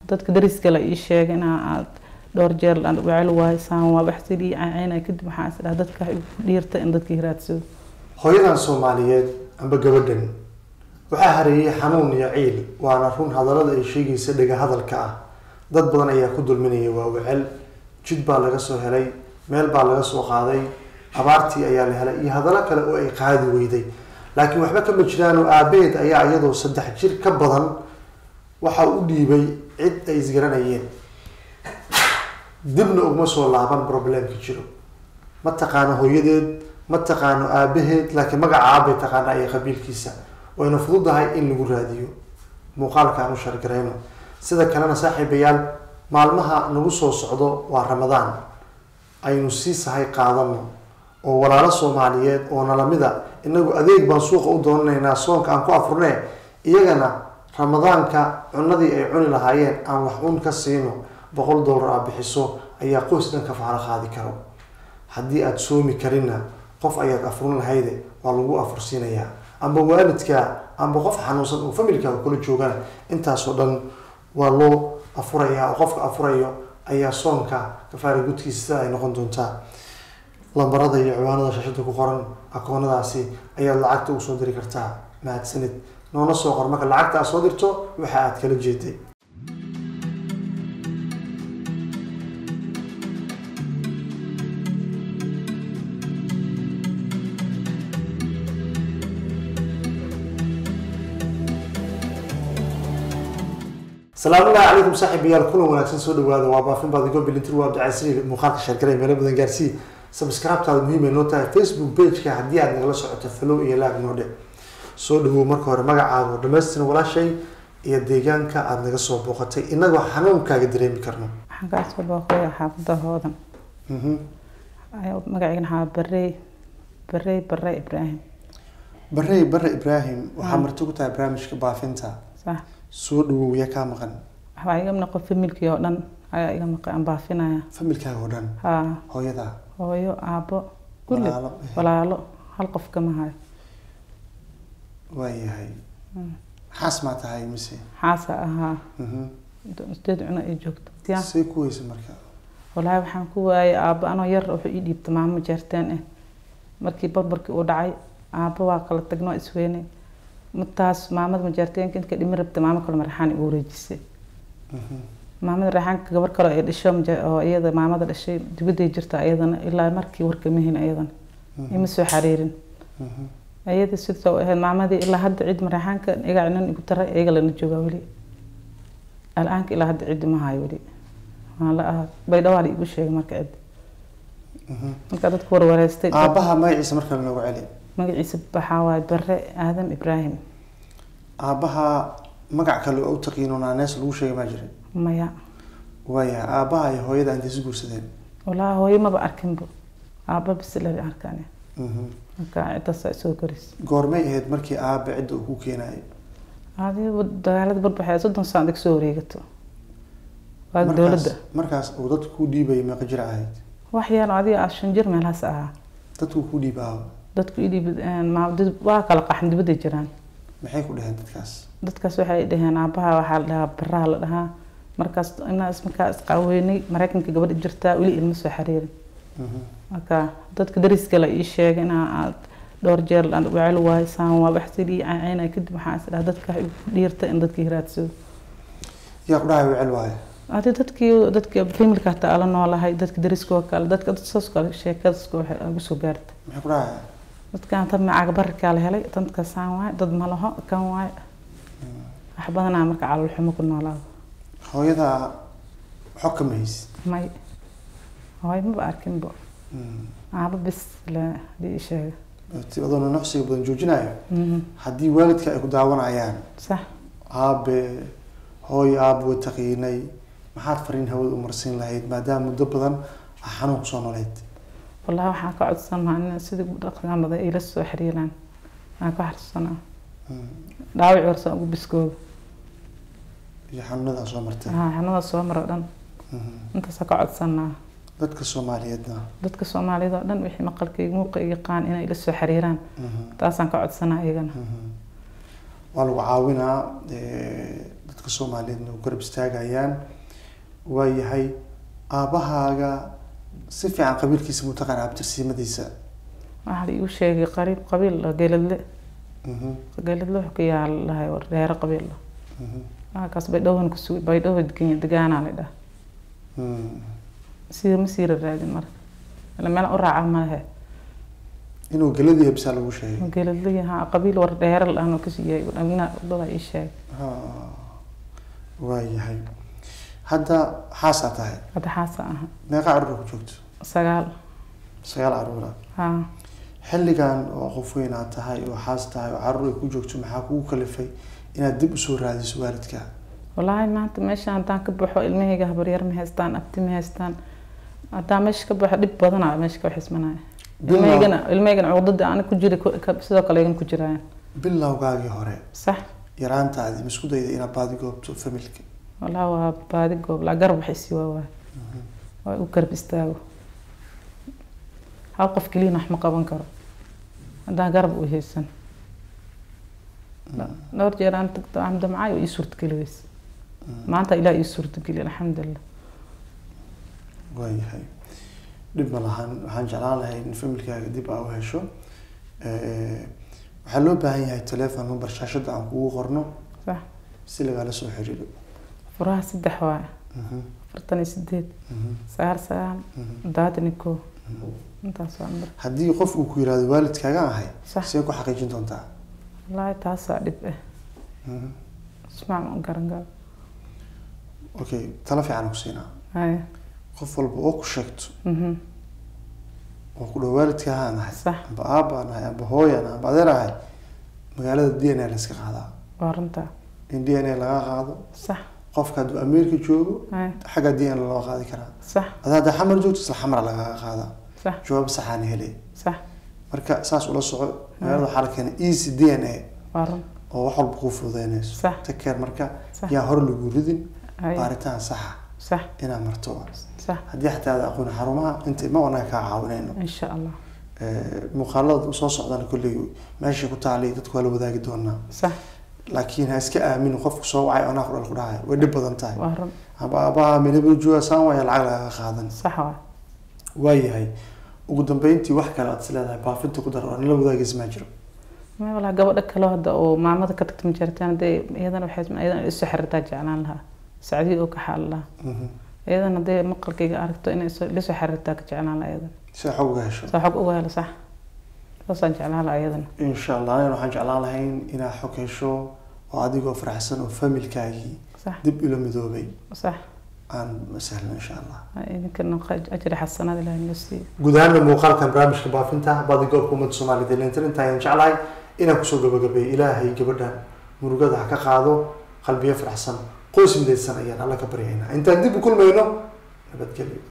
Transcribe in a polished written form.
dadka dariska la ii sheegay in aad dhowr jeer aan wacel waaysan waa wax sidii caayna kadib waxaan isdhaa dadka dhiirta in dadka hiraadsado hooyadan Soomaaliyeed amba gabadhan waxa hareeyay xanuun iyo ciil waana run hadalada ay sheegaysa dhaga hadalka ah dad badan ayaa ku dulminaya waa wacel jid baa laga soo helay meel baa laga soo qaaday abaartii ayaa la helay iyo hadallo kale oo ay qaadi weyday laakiin waxba kama jiraan oo aabeed ayaa iyadoo 3 jir ka badan waxa uu dhiibay cid ay isgaranayeen dibna uma soo laaban problemka jiro ma taqaano hooyadeed ma taqaano aabaheed laakiin magaca aabe taqaana ay qabiilkiisa wayna fududahay in lagu raadiyo muuqaalkan u shargareyno sida kalena saaxiibayaal maalmaha nagu soo socdo waa Ramadaan aynu si sahay qaadano oo walaalo Soomaaliyeed oo nalamida inagu adeeg baan suuqa u doonaynaa soonka aan ku afurnay iyagana Ramadaanka cunadii ay cuni lahaayeen aan wax uun ka siino $100 bixiso ayaa qoys dhan ka faara qaadi karo haddii aad soomi karina qof ayaad afurun lahayde waa lagu afursiinayaa amba waalidka amba qof xanuunsan oo familkaaga kula joogana intaas oo dhan waa loo afurayaa oo qofka afurayo ayaa soonka kafaara gudkiisa ay noqon doontaa lambarada iyo ciwaanada shashada ku qoran akoonadaasi ayaa lacagta u soo diri kartaa mahadsanid noona soo qor marka lacagta aad soo dirto waxa aad kala jeeday السلام عليكم صاحبي كل وناكسن سو دواده waa baafin baad igo bilintir waa abdicasiir muuqaalka sheergalay meel badan gaarsii subscribe taad muhiim noo tahay Facebook page ka hadii aad nagala socoto follow iyo like noo dhe soo dhawo marka hore magacaaga dhameystin walaashay iyo deegaanka aad naga soo booqatay inaga xanuunkaaga dareemi karno waxaan ka soo booqay xaafadda hoodan ayo magacayga ha barre Ibrahim waxa marti ku tahay barnaamijka baafinta صح soo dhawo ya ka maqan waxa iga maqan familkii oo dhan ayaa iga maqan baafinaya familkaaga oo dhan hooyada hooyo aabo kulli walaalo hal qof kama hayo waayahay xaas ma tahay mise xaasa aha dad cuna ay joogto say ku weysa marka walahi waxaan ku waayay aabo anoo yar wuxuu ii dhiibtay maamo jeerteen markii barbarkii uu dhacay aabo waa kala tagno isweynay متاس مامد مجرتين كنت كدي مربت ماما كل مرحان ورجيسي مامد رحان كبر كلا الشام جا أيضا مامد الشيء تبدي جرت أيضا إلا مركي وركمهن أيضا يمسوا حريرين أيضا السدسة مامد إلا حد عيد مرحان كان يقعنا يقول ترى يقل نجوا ولي الآن إلا حد عيد ما هاي ولي لا بيدوالي يقول شيء مركب كانت كور ورستي أباها ما يعيش مركب لو علي magaciisa waxa waa barre aadam ibraahim aabaha magac kale oo taqiinona naas lagu sheegay ma jiray maya waya aabaha iyo hooyada inta isku guursadeen wala hooyo ma ba arkin bo aaba bis la arkaan marka inta soo koris goormay ahayd markii aaba cid uu ku keenay aadi dagaalada barbaxay 30 sano soo wareegato waa dawladda markaas uu dadku ku dhiibay ma qajir ahayd wax yar adiga 5 jir meelahaas ah dadku ku dhiibaa dadku idii ma dad waa kala qaxan dibada jiraan maxay ku dhaheen dadkaas waxay dhaheen aabaha waxa la dhahaa barraa la dhahaa markaas inaas markaas qaweynay Mareykanka gabadh jirta wali ilmo soo xariirin marka dadka dariska la ii sheegay in aad dhowr jeer aan wacel waaysan waa wax sidii caayna kadib waxaan isdhaa dadka dhiirta in dadka hiraadsado yaa ku dhahay wacel waay aad dadkii familka ta ala noolahay dadka dariska kale dadka soo kale sheekadaas ugu soo gaartay maxay ku dhahay dadkan tan macag barka la helay tanka saan waay dad ma laho kan waay wax badan marka calool xumo ku noolaado hooyada xukumays may hooy ma arkin bo aaba bis la diishay tibadona nafsiga badan joojinayo hadii waalidka ay ku daawanayaan sax aabe hooy aabo taqiinay maxaad fariin hawada u marsin lahayd maadaama muddo badan xanuun soo noolayd والله waxaan ka codsanahay in sidii dhaqamada ay la soo xiriiraan aan ka xarsanaa dhaawac warsan ugu biskoob iyo xanuunada soo martay xanuunada soo maradhan inta ka codsanaa dadka Soomaaliyeed oo dhan wixii maqalkayga muuqayga qaan inay la soo xiriiraan taasaan ka codsanaa iyagana waa lagu caawinaa dadka Soomaaliyeedna u garab istaagayaan waayahay aabahaaga si fiican qabiilkiisa mutaqaan abtirsiimadiisa waxa uu sheegay qabiil geeladle geeladle wuxuu ka yaalahay reer qabiil kaas bay dhawaan ku soo bay dhawad degaana la dhaha ma sii raadin mar lama u raaca maaha inuu geladii habsa lagu sheegay geladii qabiil war dheer la aanu ka siiyay amina dada ii sheeg waayahay hadda xaasa tahay hadda xaasa meeqa carruur ku joogto sagaal carruur xilligan oo qof weyn aad tahay oo xaas tahay oo carruur ku joogto maxaa kugu kalifay inaad dib u soo raadiso waalidka wallahi maanta meesha aan ka baxo ilmahayga habar yar ma haystaan abti ma haystaan hadaa meesha ka baxo dhib badan ah meesha ka xismanaya ilmahaygana cudada aan ku jiray sidoo kale igan ku jiraan bilowgaagii hore sax yaraantaadii isku dayday inaad baadi goobto familka wallahi waa baadi goob la garab xisi waa u garab istaago hal qof kaliya wax ma qaban karo hadaa garab u haysan dhowr jeer aan tagto aan damcay oo ii suurtageliyeys maanta ilaa ii suurtageliyay alxamdulillah waayahay dhib ma lahan waxaan jeclaan lahay in familkaaga dib aa u hesho waxaa loo baahan yahay telephone number shaashada aan kugu qorno sax si lagala soo xiriiro furaha 3 waa 48 99 intaas waa number haddii qof uu ku yiraahdo waalidkaaga ahay see ku xaqiijin doontaa والله تاسع دب اسمع من قرنقال اوكي تلفي عن حسينا هاي قف والبا او كشكت oo ku dhawaalidka ahaan baaba ana bahooyana badeerahay magaalada DNA la iska qaadaa waranta in DNA laga qaado sax qofka haduu Ameerika joogo xaga DNA loo qaadi karaa sax hada xamar joogto isla xamar laga qaada sax jawaab sax aan helay sax marka saas ula soco magaalada waxa la keenay easy DNA waran oo wax walba ku fududeynayso takeer marka yaa hor lagu ridin baaritaan sax ina marto صح haddii xataa aad aqoon xarumaha inta ma wana ka caawinayno insha Allah muuqaalada soo socdaan kulli meesha ku taalay dadku wala wadaagi doonaa صح laakiin ha iska aamin qofku soo wacay ona qoro ku dhahay way dhib badan tahay aba minaba jooga saan way lacag laga qaadan صح waayahay ugu dambeyntii wax kale aad leedahay baafinta ku dar oo la wadaagi isma jiro ma wala gabadha kale hadda oo maamada ka tagtay jirtaan iyadana waxay isu xirtaa jeclaan lahaa saacadii oo ka xaalaa iyadana de maqalkayga aragto inay la soo xiriirtaa ka jeclaan lahaa iyadana si xog uga hesho si xog uga helo sax waxaan jeclaan lahaa iyadana insha Allah waxaan jeclaan lahayn inaad xog hesho oo adigoo faraxsan oo familkaagi dib ila midoobay sax aan masahlan insha Allah idinkan ajri xasanaad ilaahay nasi gudaana muuqaalkan barnaamijka baafinta baadi goobka ummadda Soomaaliyeed inta aan jeclahay inaan ku soo gabagabeeyo ilaahay gabadhan murugada ka qaado qalbiga faraxsan qoys midaysan ayaan alla ka baryaynaa intaan dib u kulmayno nabadgelyo